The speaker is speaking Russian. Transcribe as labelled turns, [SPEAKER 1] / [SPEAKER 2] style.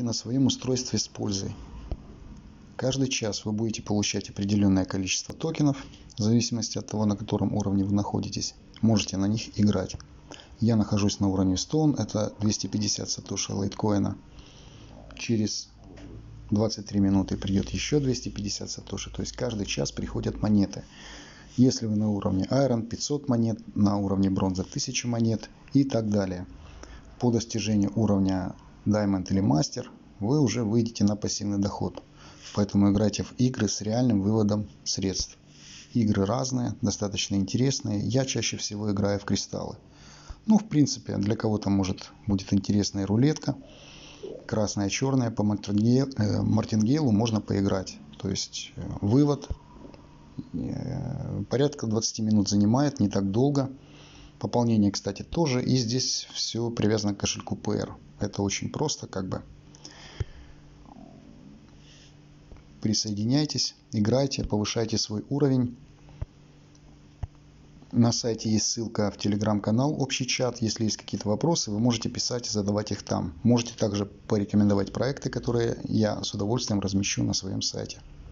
[SPEAKER 1] на своем устройстве с пользой. Каждый час вы будете получать определенное количество токенов, в зависимости от того, на котором уровне вы находитесь. Можете на них играть. Я нахожусь на уровне Stone, это 250 сатоши лайткоина. Через 23 минуты придет еще 250 сатоши, то есть каждый час приходят монеты. Если вы на уровне Iron, 500 монет, на уровне бронза 1000 монет и так далее. По достижению уровня Diamond или Master вы уже выйдете на пассивный доход. Поэтому играйте в игры с реальным выводом средств. Игры разные, достаточно интересные. Я чаще всего играю в кристаллы. Ну, в принципе, для кого-то может будет интересная рулетка. Красная, черная. По мартингейлу можно поиграть. То есть вывод порядка 20 минут занимает, не так долго. Пополнение, кстати, тоже. И здесь все привязано к кошельку PR. Это очень просто, как бы. Присоединяйтесь, играйте, повышайте свой уровень. На сайте есть ссылка в телеграм-канал, общий чат. Если есть какие-то вопросы, вы можете писать и задавать их там. Можете также порекомендовать проекты, которые я с удовольствием размещу на своем сайте.